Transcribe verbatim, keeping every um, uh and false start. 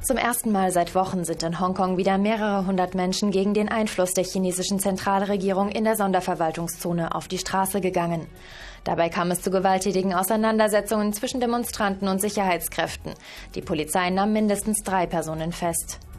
Zum ersten Mal seit Wochen sind in Hongkong wieder mehrere hundert Menschen gegen den Einfluss der chinesischen Zentralregierung in der Sonderverwaltungszone auf die Straße gegangen. Dabei kam es zu gewalttätigen Auseinandersetzungen zwischen Demonstranten und Sicherheitskräften. Die Polizei nahm mindestens drei Personen fest.